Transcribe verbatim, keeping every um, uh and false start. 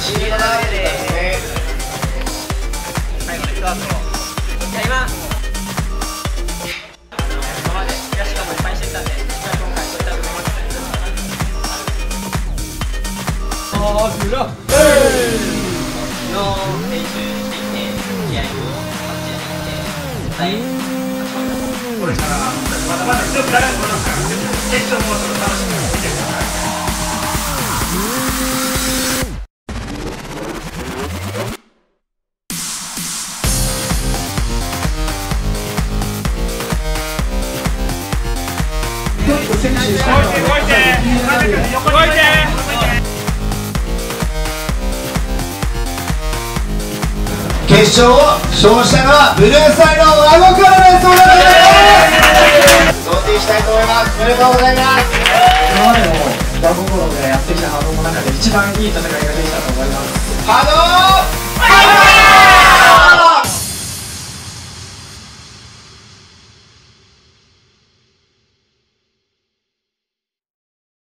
シードラウンドですね。 最後の一アウト。じゃあ今今まで悔しい思いいっぱいしてきたんで、今回そういった部分をあー、グラフの練習してきて、試合をバッチリできて、絶対これからまだまだ強くなると思いますから、決勝もその楽しみにしてください。 決勝を勝者がブルーサイドワゴからです。おめでとうございます。贈呈したいと思います。おめでとうございます。 今までもワゴゴロでやってきたハードの中で一番いい戦いができたと思います。 ハード